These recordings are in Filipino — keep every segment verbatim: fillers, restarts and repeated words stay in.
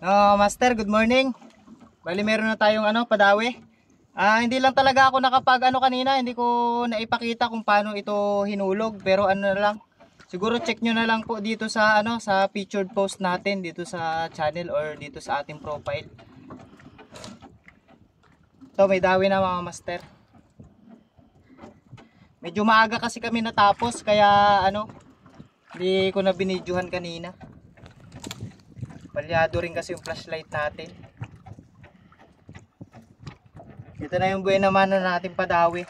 Oh, Master, good morning. Bali meron na tayong ano, padawi. Ah, hindi lang talaga ako nakapag ano kanina, hindi ko naipakita kung paano ito hinulog, pero ano na lang. Siguro check nyo na lang po dito sa ano, sa featured post natin dito sa channel or dito sa ating profile. Ito, may dawi na mga master. Medyo maaga kasi kami natapos kaya ano, hindi ko na binidyohan kanina. Palyado rin kasi yung flashlight natin. Ito na yung buena mano natin padawi.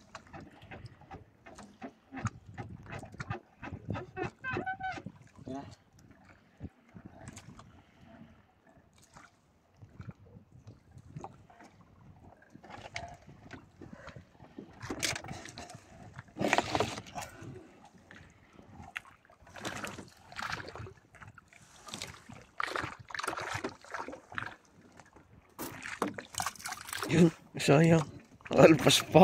Yun, sayang. Alpas pa.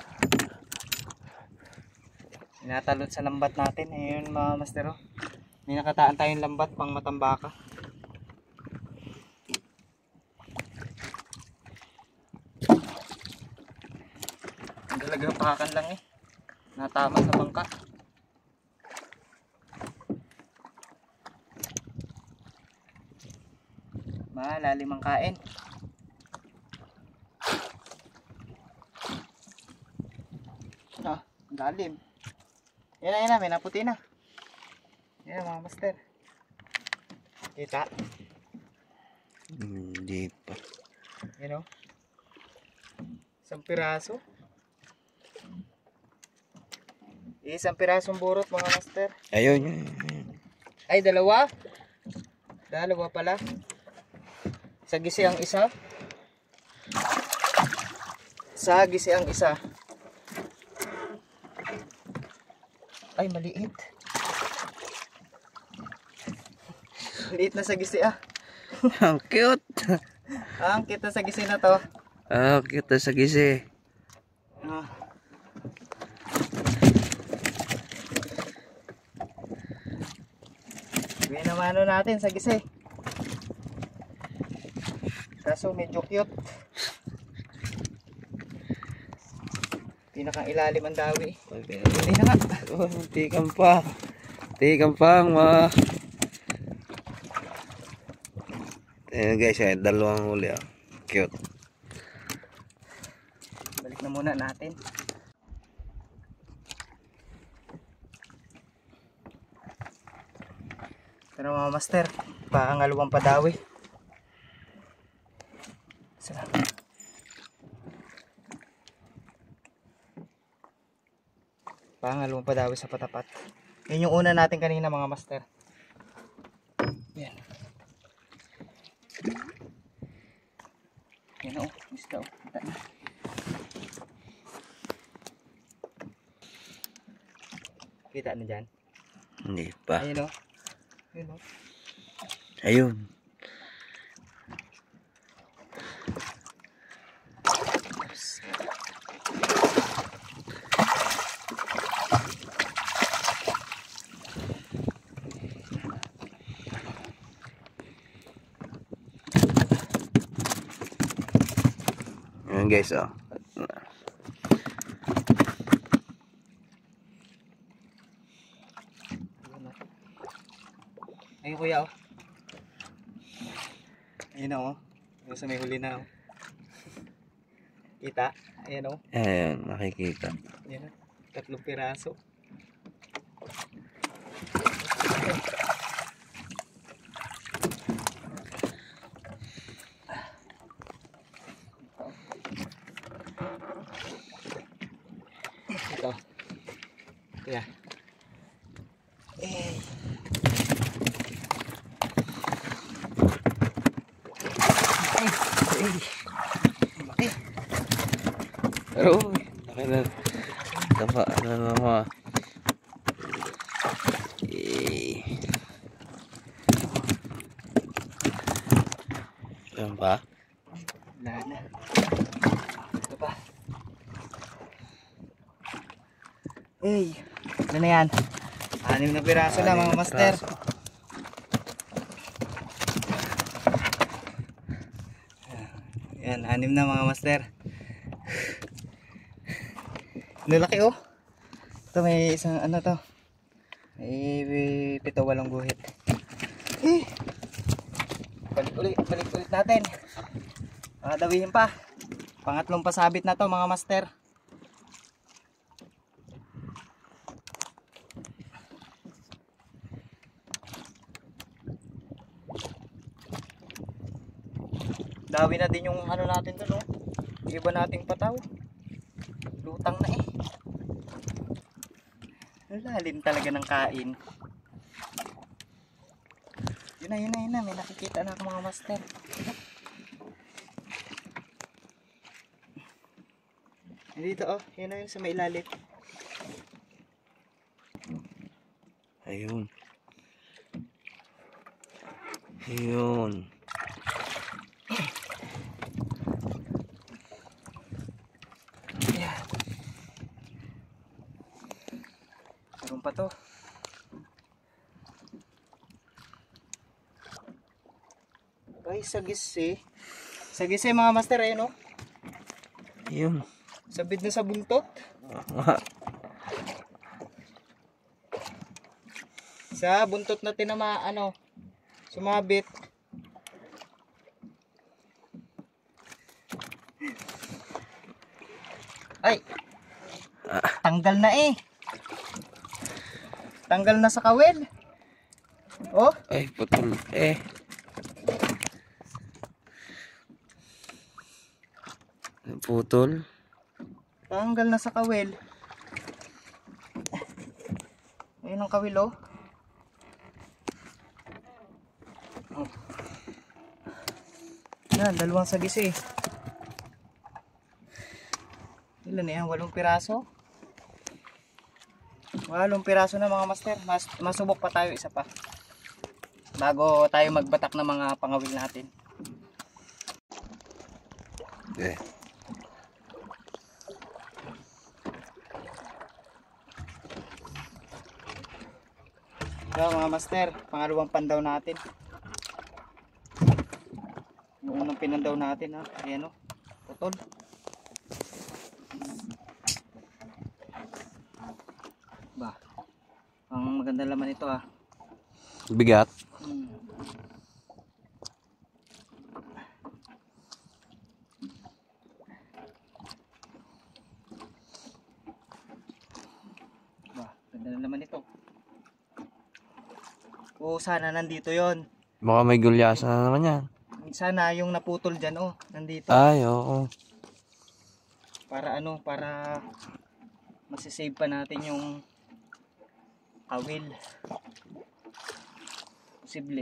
Inatalot sa lambat natin. Ayun mga mastero. May nakataan tayong lambat pang matambaka. Ang dalagang pakan lang eh. Natama sa bangka. Malalim ang kain. Ah, lalim. Yan na, yan na, may naputi na. Yan mga master. Kita? Hindi pa. Yan o. Isang piraso. Isang pirasong burot mga master. Ayun, yun, yun. Ay, dalawa. Dalawa pala. Sagisi ang isa. Sagisi ang isa. Ay, maliit. Maliit na sagisi ah. Ang cute. Ah, ang cute na sagisi na to. Ah, cute sa gisi. Ah. Gawin naman ano natin sagisi. Kaso medyo cute. Pinakang ilalim ang dawi. Hindi na nga. Oh, tikam pa. Tikam pa ma. Ayan guys, ay dalawang huli ah. Cute. Balik na muna natin. Pero mga master, pangalawang padawi. Salamat. Pangalawang padawi sa patapat. Yan yung una natin kanina mga master. Yan. Yan o, isda o. Kita na. Kita na dyan. Hindi pa. Ayun o. Ayun o. Ayun. Ayan guys, oh. Ayun kuya oh. Ayun na oh. Ayun sa may huli na oh. Kita? Ayan oh. Ayan, nakikita. Ayan oh. Tatlong piraso. Ito. Kuya. Eh. Pero, laki na. Tama, ano naman. Eh. Yan pa? Wala na. Ito pa. Eh, ano na yan? Anim na piraso na mga master. Ayan, anim na mga master. Lalaki oh. Ito may isang ano to. May, may pito walong guhit. Eh. Balik ulit, balik ulit natin. Pakadawihin pa. Pangatlong pasabit na to mga master. Dawi na din yung ano natin doon, oh. Iba nating pataw. Lutang na eh. Lalim talaga ng kain. Yun na, yun na, yun na. May nakikita na ako mga master. Dito oh, yun na yun sa may ilalim. Ayun. Ayun. Ayan. Meron pa to. Ay, sagis eh. Sagis eh mga master, ayun oh. Ayun. Sabit na sa buntot. Sa buntot na tinama, ano, sumabit. Ay, tanggal na eh. Tanggal na sa kawil. Oh, Ay, putol. Eh. Putol. tanggal na sa kawil. Ayun ang kawil oh. Oh. Yan, dalawang sagis eh. Ilan na yan? Walong piraso? Walong piraso na mga master. Mas, masubok pa tayo isa pa. Bago tayo magbatak ng mga pangawil natin. Eh. So mga master, pangalawang pandaw natin. Yung unang pinandaw natin ha. Ayan o, putol. Ba, ang maganda laman ito ha. Bigat. Hmm. Ba, ganda na laman ito. O sana nandito yon. Baka may gulyasa na naman yan. Sana yung naputol dyan oh, nandito. Ay, oo. Para ano, para masisave pa natin yung kawil. Posible.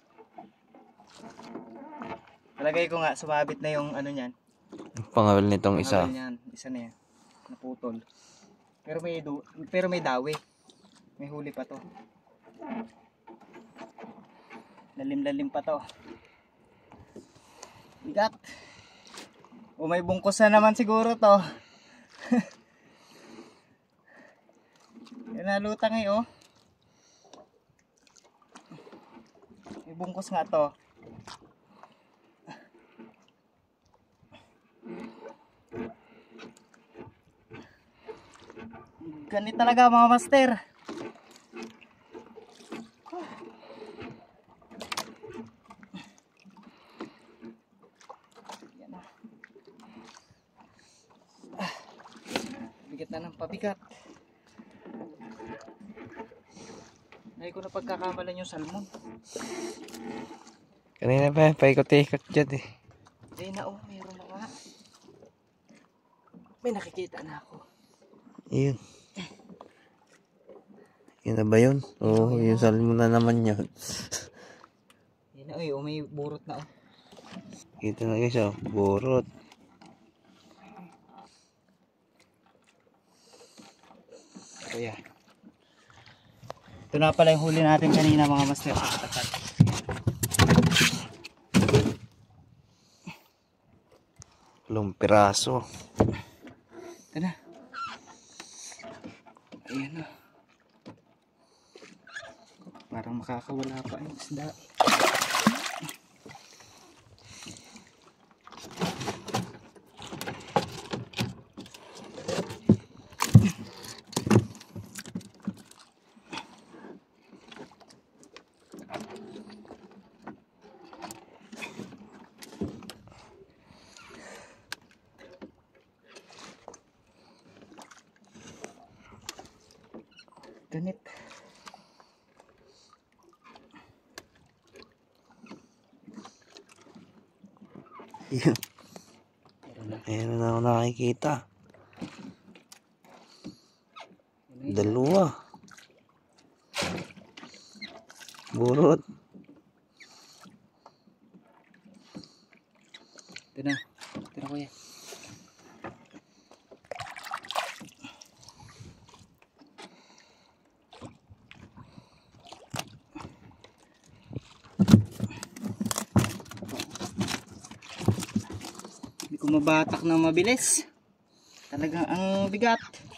Talagay ko nga, sumabit na yung ano niyan. Pangawil nitong isa. Kawil niyan, isa na yan. Naputol. Pero may, du pero may dawi. May huli pa to. Lalim-lalim pa to. Bigat. O may bungkus na naman siguro to. Yan na, lutang eh oh. May bungkus nga to. Ganit talaga mga master. Yan na. Ah, bigat na ng pabigat. Ay ko na pagkakamalan yung salmon. Kanina pa, paikot-ikot dyan eh. Ay na oh, mayroon na nga. May nakikita na ako. Yun. Yun na ba yun? Oo, yung salmon na naman yun. Yan na oh, may burot na oh. Kita na guys oh, burot. Kaya. Ito na pala yung huli natin kanina mga master. Walong piraso. Ito na. Ayan na. Parang makakawala pa yung isda. Yun. Meron na ako nakikita. Dalawa. Burot. Ito na. Ito na kuya. Hindi ko mabatak ng mabilis. Talagang ang bigat.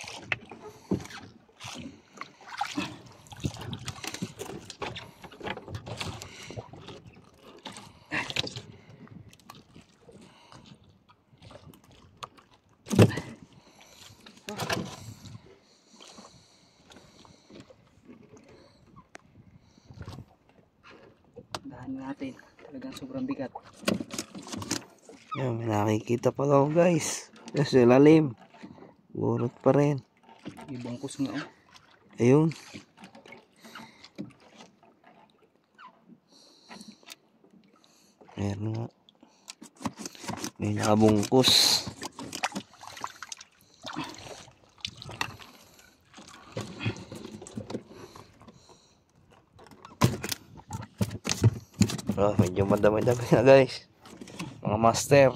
Dahan natin. Talagang sobrang bigat. Yan, may nakikita pa ako guys. Kasi lalim. Burot pa rin. Ibangkus nga oh. Ayun. Meron nga. May nakabungkus. Oh, medyo madami-dami na guys. Mga master.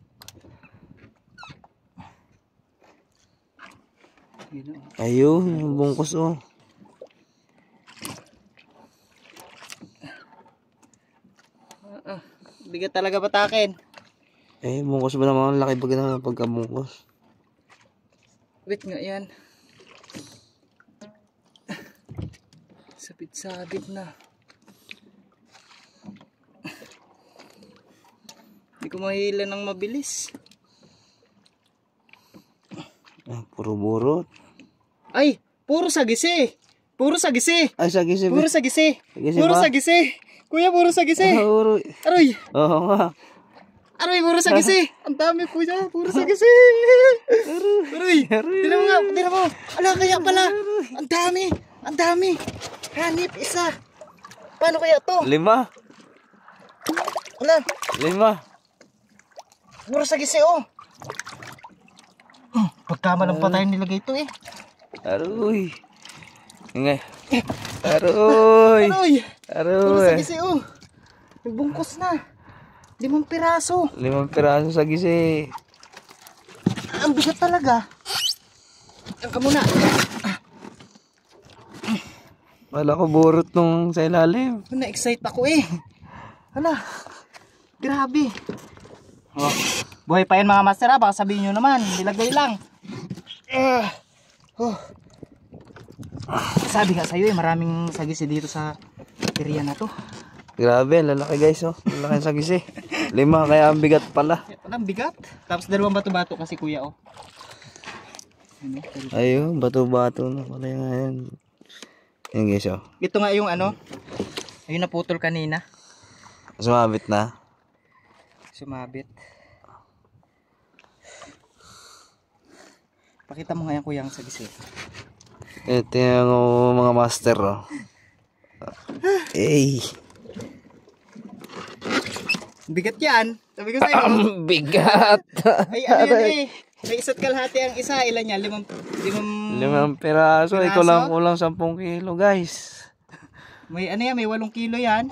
Yun, oh. Ayun, yung bungkus oh. Ah, ah, bigat talaga batakin. Eh, bungkus ba naman? Laki ba na pagkabungkus? Wait nga yan. Sabit-sabit na. Hindi ko mahila ng mabilis. Ah, puro burot. Ay, puro sagisi. Puro sagisi. Ay, sagisi. Puro sagisi. Sagisi Puro ba? sagisi. Kuya, puro sagisi. Ah, puro. Aroy. Oo nga. Aroy, puro sagisi. Ang dami kuya, puro sagisi. Aroy. Tira mo nga, tira mo. Ala, kaya pala. Ang dami. Ang dami. Hanip, isa. Paano kaya to? Lima. Ala, Lima. puro sagisi oh. Hmm, pagkamalang pa tayo nilagay ito eh. Aroy. Ingay. Aroy. Aroy. Puro Aroy. sagisi oh. Nagbungkos na. Limang piraso. Limang piraso sagisi. Ang bigat talaga. Yan ka muna. Wala ko burot nung sa ilalim. Na-excite ako eh. Hala. Grabe. Oh, buhay pa yan mga master ha. Baka sabihin nyo naman. Nilagay lang. Uh, oh. Sabi nga sa'yo eh. Maraming sagisi dito sa area na to. Grabe, lalaki guys oh. Lalaki sagisi. Lima kaya ang bigat pala. Walang bigat. Tapos dalawang bato-bato kasi kuya oh. Ano? Ayun, bato-bato na pala yan. Yan guys oh. Ito nga yung ano. Ayun naputol kanina. Sumabit na. Sumabit. Pakita mo nga yan kuya ang sagisi. Ito yung mga master oh. Ey. Bigat yan. Sabi ko sa'yo. Ang bigat. Ay ano yun eh. May isa't kalahati ang isa. Ilan yan? Limang, limang, Limang piraso. Piraso? Ikaw lang kulang sampung kilo guys. may ano yan, may walong kilo yan.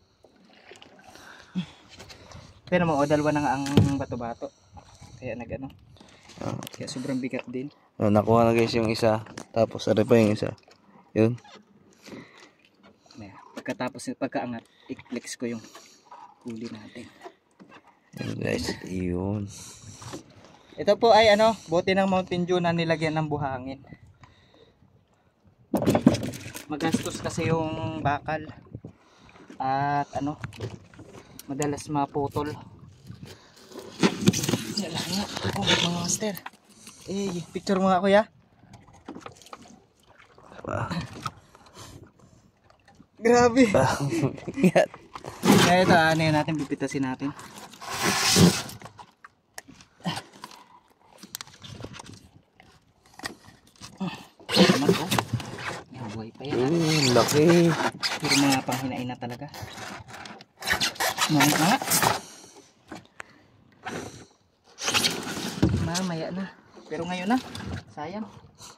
Pero mo, o dalawa na nga ang bato-bato. Kaya nag ano. Oh. Kaya sobrang bigat din. Oh, nakuha na guys yung isa. Tapos ari pa yung isa. Yun. Ayan. Pagkatapos, pagkaangat, i-flex ko yung huli natin. Yun guys. Yun. Ito po ay ano, bote ng Mountain Dew na nilagyan ng buhangin. Magastos kasi yung bakal. At ano, madalas maputol. Yan lang nga. Oh, mga master. Eh, picture mo nga kuya. Ah. Grabe. Bigat. Kaya ito, ano yun natin, pipitasin natin. Anak ko. May buhay pa yan. Mm, laki. Pero mga panghinain na talaga. Mga nga. Mamaya na. Pero ngayon na. Sayang.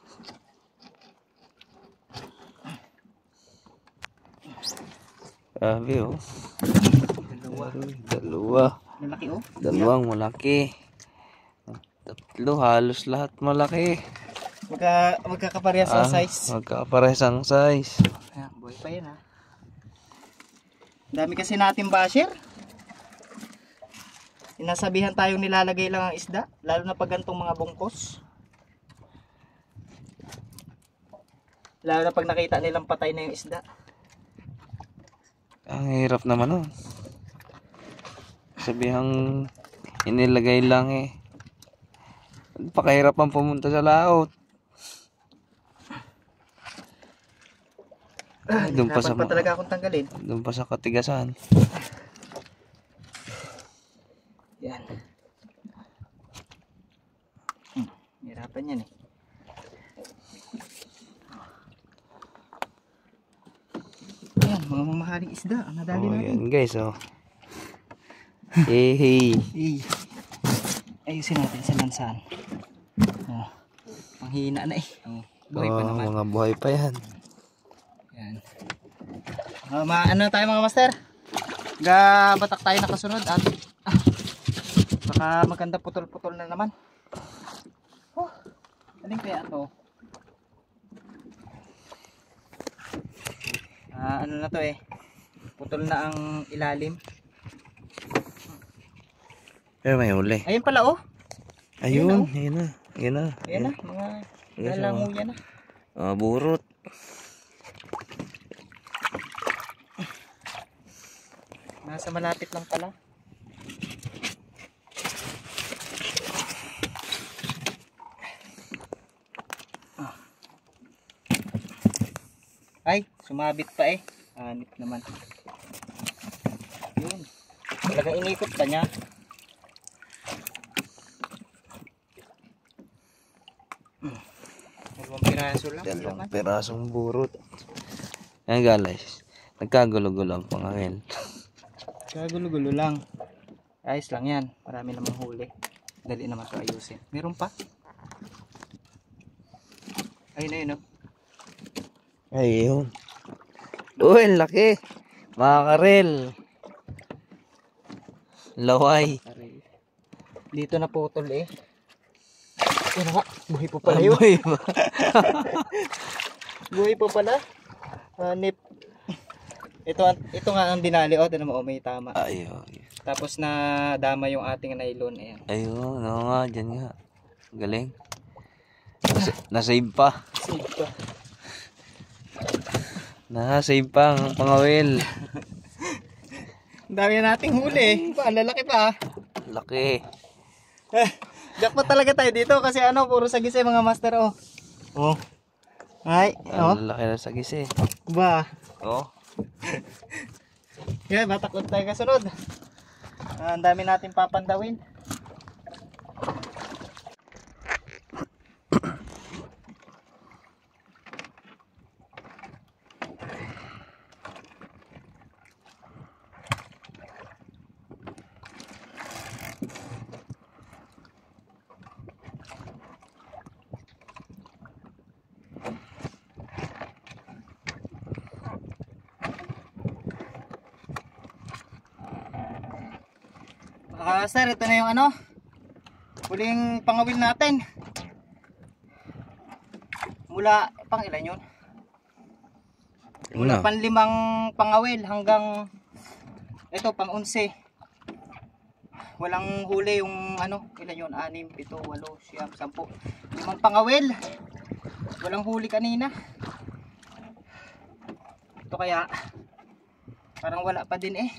Grabe oh. Dalawa. Dalawa. Malaki oh. Dalawang malaki. Tatlo halos lahat malaki. Magka, magkakaparehas Ah, ang size. magkakapares ang size. Ayan, buhay pa yan ha. Dami kasi natin basher. Inasabihan tayong nilalagay lang ang isda. Lalo na pag gantong mga bungkos. Lalo na pag nakita nilang patay na yung isda. Ang hirap naman oh. Sabihang inilagay lang eh. Pakahirapan pumunta sa laot. Ah, Doon pa sa pa talaga akong tanggalin. Doon pa sa katigasan. Yan. Hmm, hirapan yan eh. Ayan, mga mamahaling isda. Ang nadali Oh, natin. yan guys oh. Hey hey. Eh, ayusin natin sa lansan. Oh, panghina na eh. Oh, buhay pa Oh, naman. mga buhay pa yan. Yan. Uh, ma ano tayo mga master? Gabatak tayo nakasunod at ah, baka maganda putol-putol na naman. Oh, aling kaya to? Ah, ano na to eh? Putol na ang ilalim. Pero may huli. Ayun pala oh. Ayun, ayun na. Ayun na. Ayan na, mga Yes, lalanguya na. Ah, burot. Nasa malapit lang pala. Ah. Ay, sumabit pa eh. Anip naman. Yun. Talagang inikot pa niya. Hmm. Dalawang piraso lang. Dalawang laman. pirasong burot. Ayan guys. Nagkagulo-gulo ang pangangil. Kagulo-gulo lang. Ayos lang yan. Marami namang huli. Dali naman ito ayusin. Meron pa. Ayun na yun oh. Ayun. Uy, ang laki. Mga karel. Laway. Dito na putol eh. Yan nga. Buhay po pala yun. Amoy ba? Buhay po pala. Hanip. Ito, ito nga ang dinali. O, tinan mo. O, may tama. Ayun. Tapos na dama yung ating nylon. Ayan. Ayun. Oo nga. Dyan nga. Galing. Nas- Nasave pa. Save pa. Nasave pa ang pangawil. Ang dami na nating huli. Pa, ang lalaki pa. Laki. Eh, jackpot talaga tayo dito kasi ano, puro sagis eh mga master oh. Oh. Ay, oh. Ang laki na sa gisi. Ba. Oh. Yeah, batakot tayo kasunod. Ah, ang dami natin papandawin. Ah, sir, ito na yung ano, huling pangawil natin. Mula, pang ilan yun? Mula Ano? panlimang pangawil hanggang, ito, pang unse. Walang huli yung ano, ilan yun? Anim, pito, walo, siyam, sampu. Limang pangawil. Walang huli kanina. Ito kaya, parang wala pa din eh.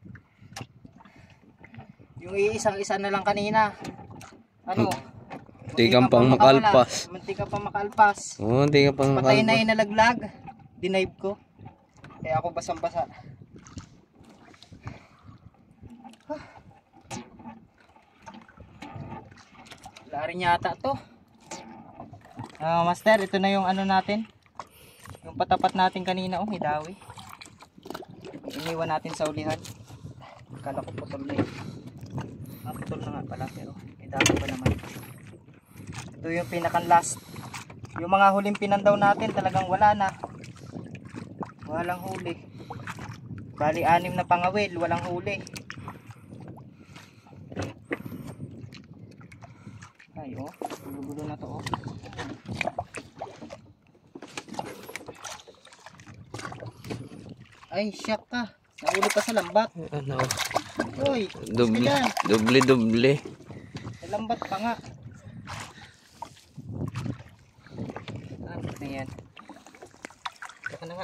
Yung iisang isa na lang kanina. Ano? Munti kang pang makalpas. Munti ka pang makalpas. Oo, hindi ka pang Patay na makalpas. yung nalaglag. Dinive ko. Kaya ako basang-basa. Ah. Wala rin yata to. Ah, master, ito na yung ano natin. Yung patapat natin kanina. Oh, hidawi. Iniwan natin sa ulihan. Kala ko putol na yun. Ah, putol na nga pala pero may dami pa naman. Ito yung pinaka last. Yung mga huling pinandaw natin talagang wala na. Walang huli. Bali anim na pangawil, walang huli. Ay oh, gulo-gulo na to oh. Ay, siyak ka. Nahuli pa sa lambat. Ano? Uy, Doble, sila. doble, doble. Sa lambat pa nga. Ano na yan? Saka na nga.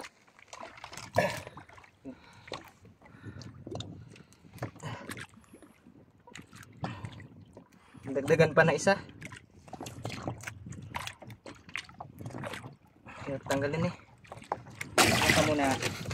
Dagdagan pa na isa. Kaya tanggalin eh. Ito muna.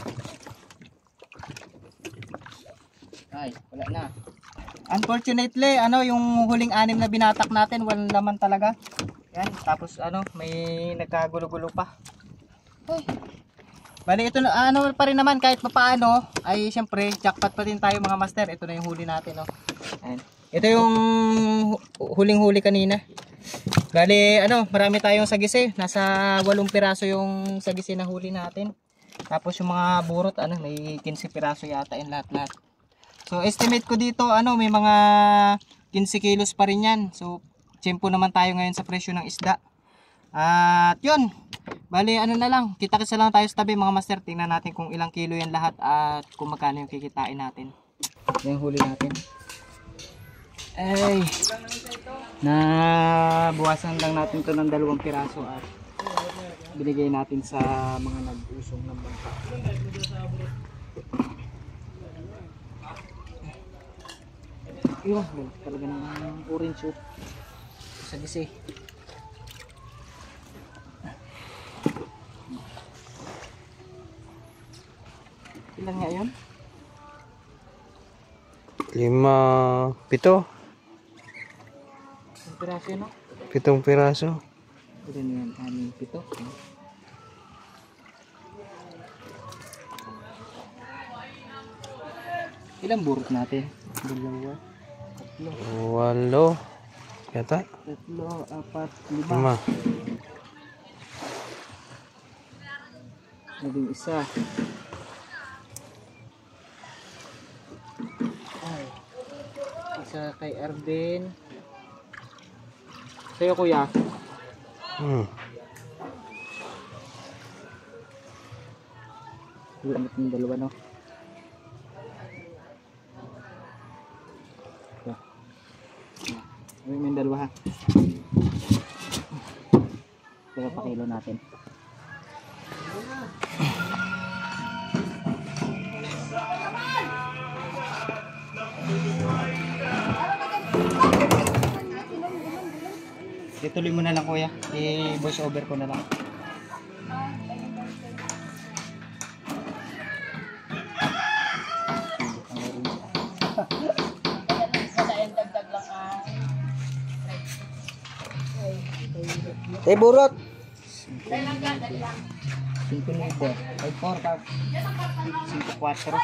Ay, wala na. Unfortunately, ano, yung huling anim na binatak natin, walang laman talaga. Yan, tapos ano, may nagkagulo-gulo pa. Ay. Bali, ito na, ano pa rin naman, kahit papaano, ay syempre, jackpot pa din tayo mga master. Ito na yung huli natin, no. Ayan. Ito yung huling-huli kanina. Bali, ano, marami tayong sagisi. Nasa walong piraso yung sagisi na huli natin. Tapos yung mga burot, ano, may quince piraso yata yung lahat-lahat. So, estimate ko dito, ano, may mga quince kilos pa rin yan. So, tiyempo naman tayo ngayon sa presyo ng isda. At yun, bali, ano na lang, kita-kisa lang tayo sa tabi mga master. Tingnan natin kung ilang kilo yan lahat at kung magkano yung kikitain natin. Yung huli natin. Ay, nabuwasan lang natin to ng dalawang piraso at binigay natin sa mga nag-usong ng bangka. Yun, talaga ng orange oh. Sa gisi. Ilan nga yun? Lima, pito. Ang piraso yun, no? Pitong piraso. Ilan yan? Anim, pito. Ilang burot natin? Dalawa, tatlo, Walo. Yata. tatlo, apat, lima. Lima. Naging isa. Ay. Isa kay Arden. Sa'yo kuya. Hmm. Limit ng dalawa no. May may dalawa ha. Kaya pa kilo natin. Ituloy mo na lang kuya. I-voice over ko na lang. Eh burot. Cinco nueve. Ay four pa. Cinco cuatro.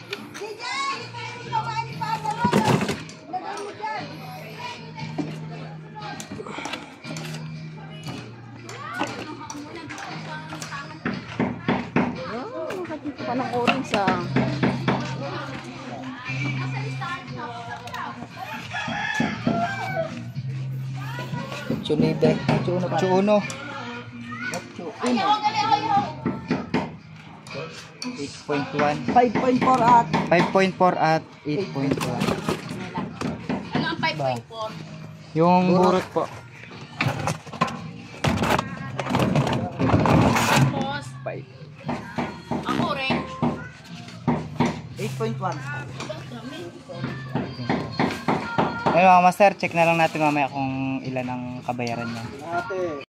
Nakakita pa ng orange ah. Chunibe. Chuno. Chuno. eight point one. five point four at five point four at eight point one. ano ang five point four? Yung burot po. Tapos, five. ang orange. eight point one. Ayun mga master, check na lang natin mamaya kung ilan ang kabayaran niya. Ate.